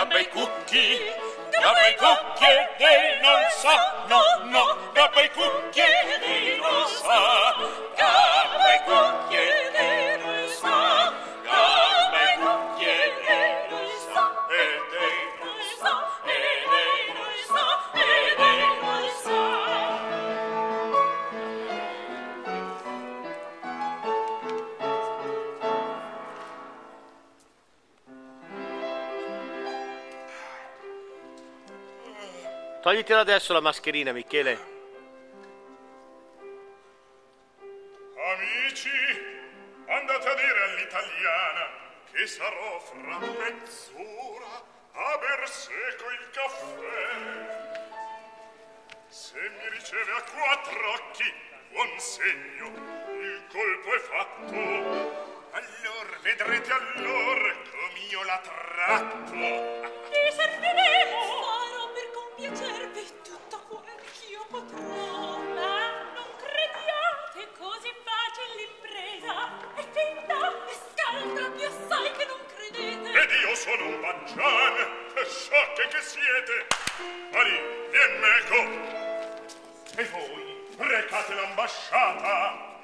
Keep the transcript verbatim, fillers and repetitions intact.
gabba i cucchi, gabba i cucchi e lei non sa, no, no, gabba i cucchi e lei non sa, gabba i cucchi e lei non sa, gabba i cucchi e lei non sa, e lei non sa, e lei non sa, e lei non sa. Toglitela adesso la mascherina, Michele. Amici, andate a dire all'italiana che sarò fra mezz'ora a ber seco il caffè. Se mi riceve a quattro occhi, buon segno, il colpo è fatto. Allor vedrete allora com'io la tratto. Vi serviremo. Farò per compiacervi tutto quel ch'io potrò. Ma non crediate così facile l'impresa. È finta e scaltra più assai che non credete. Ed io sono un bancian, sciocche che siete. Ali, vien meco. E voi recate l'ambasciata.